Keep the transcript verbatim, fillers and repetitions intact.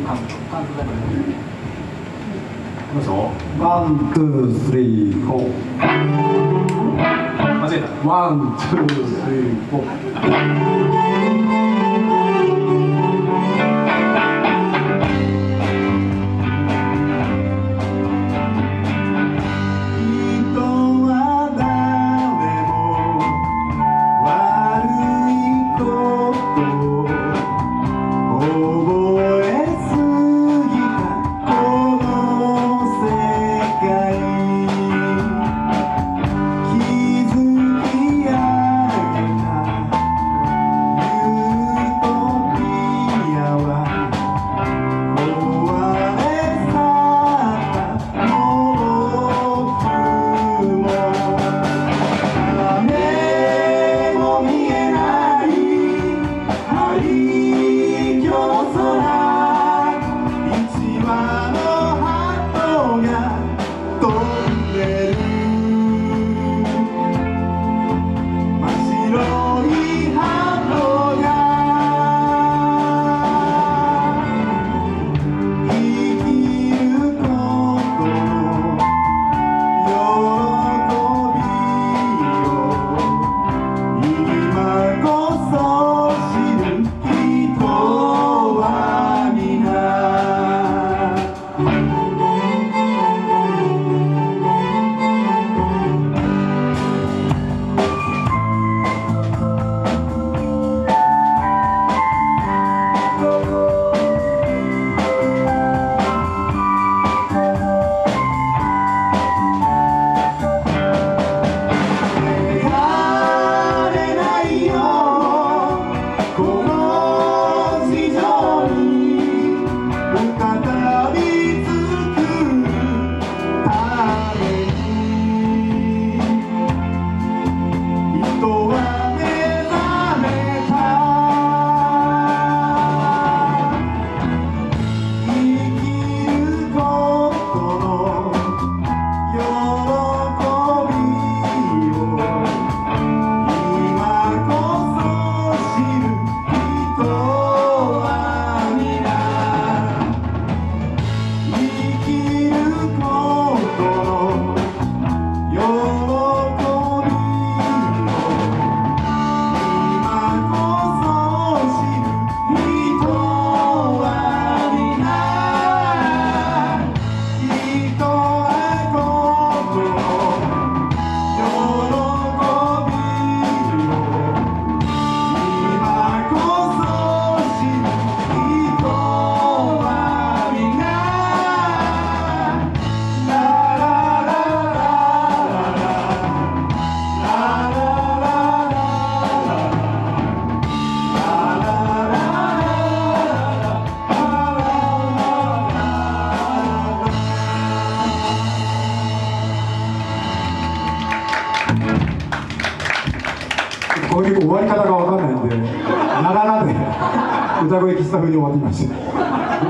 カウントカウントだからね。 いきますよ。ワン、ツー、スリー、フォー。間違えた。ワン、ツー、スリー、フォー。これ結構終わり方が分かんないんで、ながらで歌声喫茶風に終わってきました。